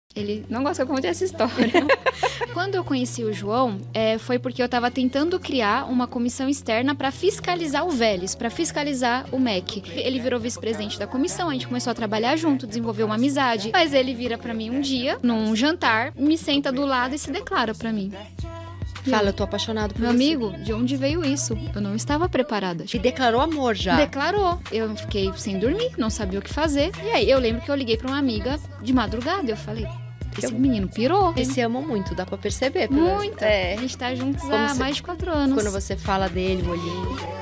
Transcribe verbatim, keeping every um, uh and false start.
Ele não gosta que eu conte essa história. Quando eu conheci o João, é, foi porque eu tava tentando criar uma comissão externa pra fiscalizar o Vélez, pra fiscalizar o M E C. Ele virou vice-presidente da comissão, a gente começou a trabalhar junto, desenvolveu uma amizade. Mas ele vira pra mim um dia, num jantar, me senta do lado e se declara pra mim. Fala, eu tô apaixonado por Meu você. amigo, de onde veio isso? Eu não estava preparada. E declarou amor já. Declarou. Eu fiquei sem dormir, não sabia o que fazer. E aí, eu lembro que eu liguei pra uma amiga de madrugada e eu falei... Esse menino pirou. Eles se amam muito, dá pra perceber. Muito. É. A gente tá juntos Como há você- mais de quatro anos. Quando você fala dele, o olhinho.